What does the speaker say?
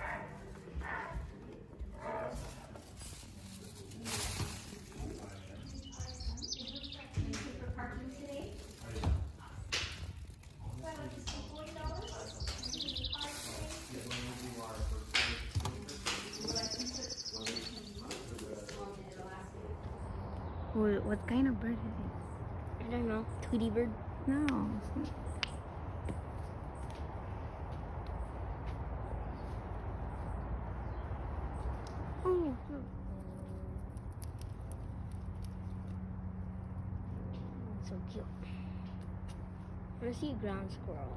What kind of bird is it? I don't know. Tweety bird? No. It's not. Oh, look. So cute. I want to see a ground squirrel.